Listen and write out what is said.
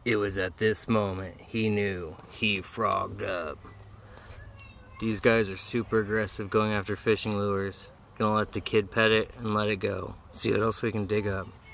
It was at this moment he knew he frogged up. These guys are super aggressive going after fishing lures. Gonna let the kid pet it and let it go. See what else we can dig up.